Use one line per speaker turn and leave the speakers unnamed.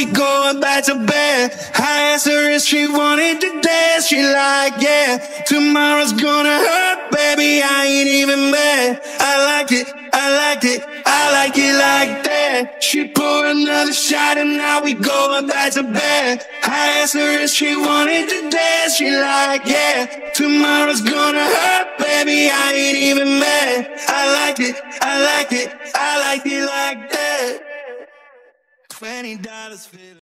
we going back to bed. I asked her if she wanted to dance. She like, yeah. Tomorrow's gonna hurt, baby, I ain't even mad. I like it, I like it, I like it like that. She poured another shot and now we going back to bed. I asked her if she wanted to dance. She like, yeah. Tomorrow's gonna hurt, baby, I ain't even mad. I like it, I like it, I like it like that. $20 for